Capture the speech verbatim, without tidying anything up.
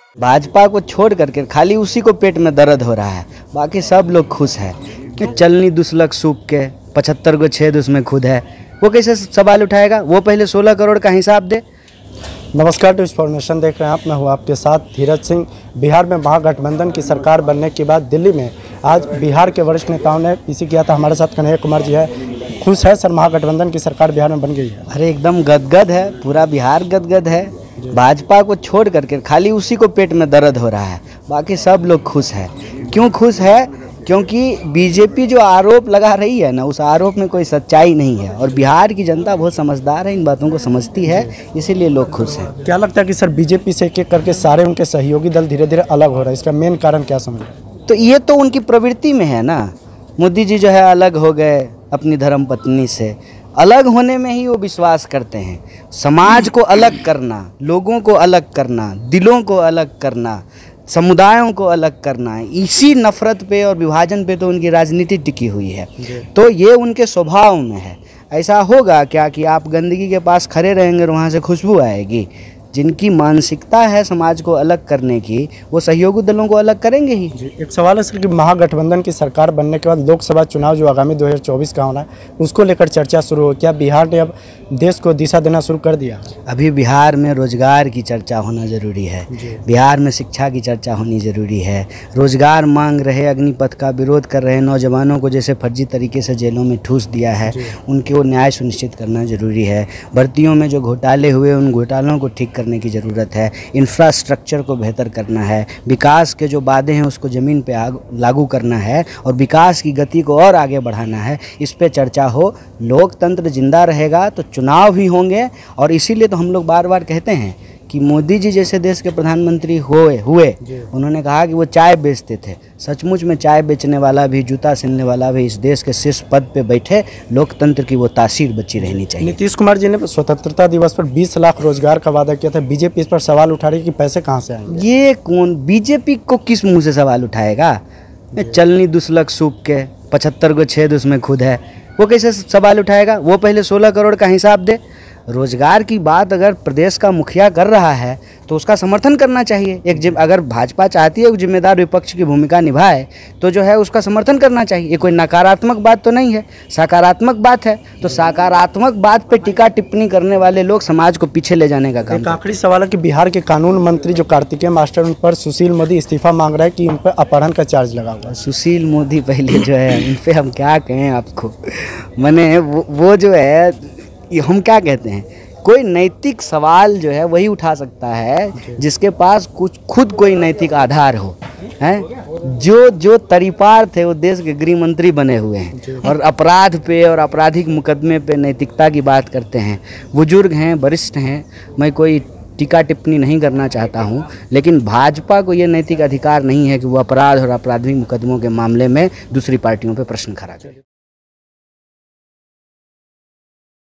भाजपा को छोड़ करके खाली उसी को पेट में दर्द हो रहा है, बाकी सब लोग खुश है कि चलनी दुसलक सूख के पचहत्तर गो छेद उसमें खुद है। वो कैसे सवाल उठाएगा? वो पहले सोलह करोड़ का हिसाब दे। नमस्कार, टू इन्फॉर्मेशन देख रहे हैं आप। मैं हूं आपके साथ धीरज सिंह। बिहार में महागठबंधन की सरकार बनने के बाद दिल्ली में आज बिहार के वरिष्ठ नेताओं ने पीसी किया था। हमारे साथ कन्हैया कुमार जी है। खुश है सर, महागठबंधन की सरकार बिहार में बन गई है? अरे एकदम गदगद है, पूरा बिहार गदगद है। भाजपा को छोड़ करके खाली उसी को पेट में दर्द हो रहा है, बाकी सब लोग खुश है। क्यों खुश है? क्योंकि बीजेपी जो आरोप लगा रही है ना, उस आरोप में कोई सच्चाई नहीं है और बिहार की जनता बहुत समझदार है, इन बातों को समझती है, इसीलिए लोग खुश हैं। क्या लगता है कि सर बीजेपी से एक एक करके सारे उनके सहयोगी दल धीरे धीरे अलग हो रहे हैं, इसका मेन कारण क्या समझ रहे हैं? तो ये तो उनकी प्रवृत्ति में है ना। मोदी जी जो है अलग हो गए अपनी धर्म पत्नी से, अलग होने में ही वो विश्वास करते हैं। समाज को अलग करना, लोगों को अलग करना, दिलों को अलग करना, समुदायों को अलग करना है, इसी नफ़रत पे और विभाजन पे तो उनकी राजनीति टिकी हुई है। तो ये उनके स्वभाव में है। ऐसा होगा क्या कि आप गंदगी के पास खड़े रहेंगे और वहाँ से खुशबू आएगी? जिनकी मानसिकता है समाज को अलग करने की, वो सहयोगी दलों को अलग करेंगे ही। एक सवाल है सर कि महागठबंधन की सरकार बनने के बाद लोकसभा चुनाव जो आगामी दो हज़ार चौबीस का होना है, उसको लेकर चर्चा शुरू हो। क्या बिहार ने अब देश को दिशा देना शुरू कर दिया? अभी बिहार में रोजगार की चर्चा होना ज़रूरी है, बिहार में शिक्षा की चर्चा होनी ज़रूरी है। रोजगार मांग रहे, अग्निपथ का विरोध कर रहे नौजवानों को जैसे फर्जी तरीके से जेलों में ठूस दिया है, उनको न्याय सुनिश्चित करना ज़रूरी है। भर्तियों में जो घोटाले हुए, उन घोटालों को ठीक करने की ज़रूरत है। इंफ्रास्ट्रक्चर को बेहतर करना है, विकास के जो वादे हैं उसको ज़मीन पे लागू करना है और विकास की गति को और आगे बढ़ाना है। इस पे चर्चा हो, लोकतंत्र जिंदा रहेगा तो चुनाव भी होंगे। और इसीलिए तो हम लोग बार बार कहते हैं कि मोदी जी जैसे देश के प्रधानमंत्री हुए हुए उन्होंने कहा कि वो चाय बेचते थे। सचमुच में चाय बेचने वाला भी, जूता सिलने वाला भी इस देश के शीर्ष पद पे बैठे, लोकतंत्र की वो तासीर बची रहनी चाहिए। नीतीश कुमार जी ने स्वतंत्रता दिवस पर बीस लाख रोजगार का वादा किया था। बीजेपी इस पर सवाल उठा रही है कि पैसे कहाँ से आएंगे? ये कौन बीजेपी को किस मुँह से सवाल उठाएगा? चलनी दुसलक सूख के पचहत्तर गो छेद उसमें खुद है, वो कैसे सवाल उठाएगा? वो पहले सोलह करोड़ का हिसाब दे। रोजगार की बात अगर प्रदेश का मुखिया कर रहा है तो उसका समर्थन करना चाहिए। एक जिम अगर भाजपा चाहती है जिम्मेदार विपक्ष की भूमिका निभाए तो जो है उसका समर्थन करना चाहिए। ये कोई नकारात्मक बात तो नहीं है, सकारात्मक बात है। तो सकारात्मक बात पे टीका टिप्पणी करने वाले लोग समाज को पीछे ले जाने का काम। एक आखिरी सवाल है कि बिहार के कानून मंत्री जो कार्तिकेय मास्टर, उन पर सुशील मोदी इस्तीफा मांग रहा है कि उन पर अपहरण का चार्ज लगा हुआ है। सुशील मोदी पहले जो है उन पर हम क्या कहें आपको, मैंने वो, वो जो है ये हम क्या कहते हैं, कोई नैतिक सवाल जो है वही उठा सकता है जिसके पास कुछ खुद कोई नैतिक आधार हो। हैं जो जो तरीपार थे वो देश के गृह मंत्री बने हुए हैं और अपराध पे और आपराधिक मुकदमे पे नैतिकता की बात करते हैं। बुजुर्ग हैं, वरिष्ठ हैं, मैं कोई टीका टिप्पणी नहीं करना चाहता हूं, लेकिन भाजपा को ये नैतिक अधिकार नहीं है कि वो अपराध और आपराधिक मुकदमों के मामले में दूसरी पार्टियों पे प्रश्न खड़ा करे।